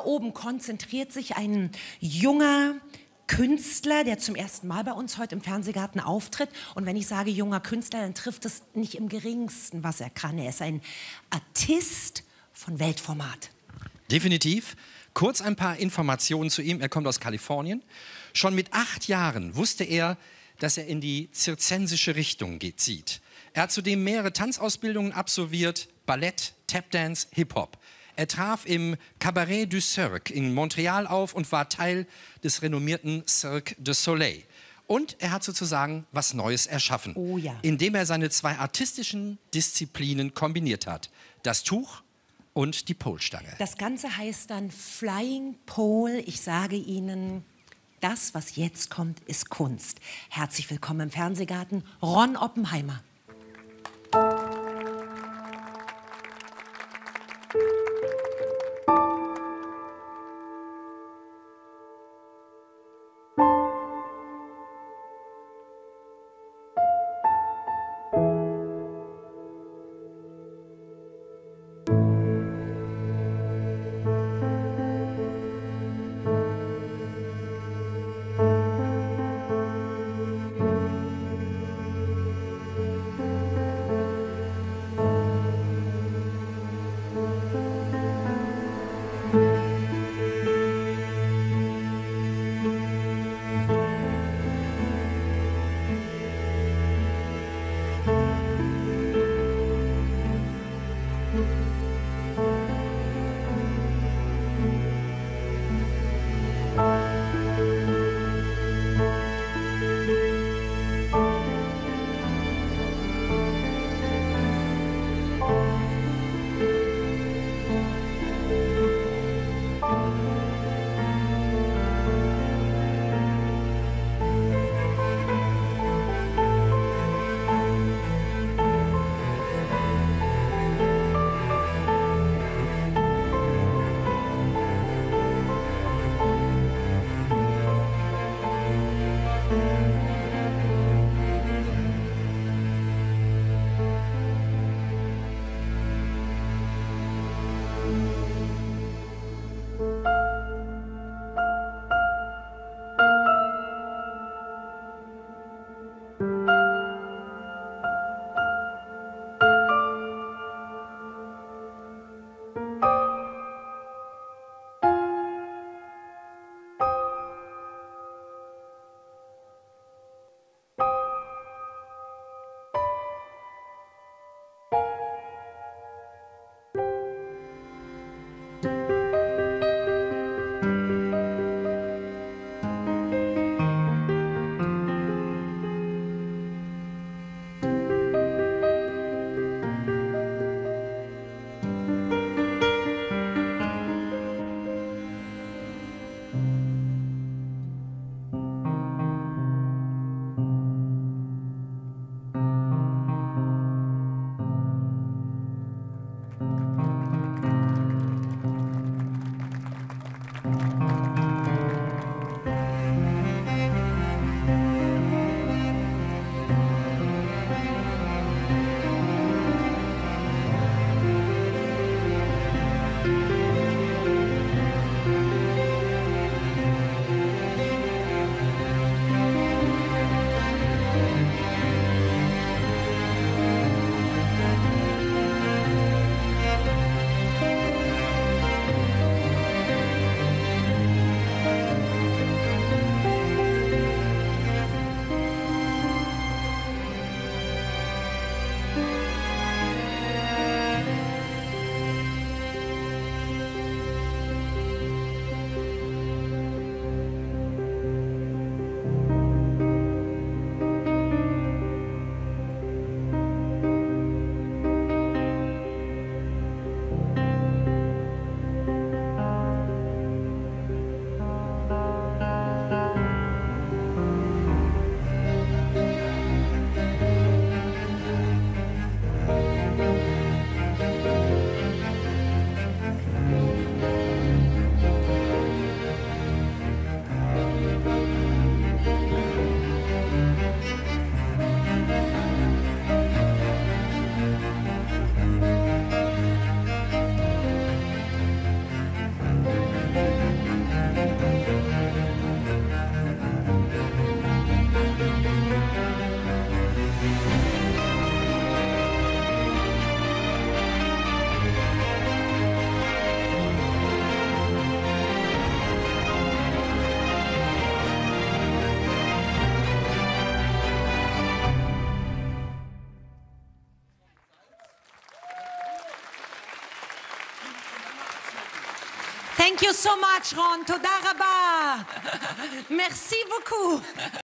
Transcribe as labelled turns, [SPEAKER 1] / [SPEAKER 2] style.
[SPEAKER 1] oben konzentriert sich ein junger Künstler, der zum ersten Mal bei uns heute im Fernsehgarten auftritt. Und wenn ich sage junger Künstler, dann trifft es nicht im geringsten, was er kann. Er ist ein Artist von Weltformat.
[SPEAKER 2] Definitiv. Kurz ein paar Informationen zu ihm. Er kommt aus Kalifornien. Schon mit 8 Jahren wusste er, dass er in die zirzensische Richtung zieht. Er hat zudem mehrere Tanzausbildungen absolviert, Ballett, Tapdance, Hip-Hop. Er traf im Cabaret du Cirque in Montreal auf und war Teil des renommierten Cirque du Soleil. Und er hat sozusagen was Neues erschaffen,
[SPEAKER 1] oh ja,
[SPEAKER 2] indem er seine 2 artistischen Disziplinen kombiniert hat. Das Tuch und die Polstange.
[SPEAKER 1] Das Ganze heißt dann Flying Pole. Ich sage Ihnen, das, was jetzt kommt, ist Kunst. Herzlich willkommen im Fernsehgarten, Ron Oppenheimer. Thank you so much, Ron. Toda raba. Merci beaucoup.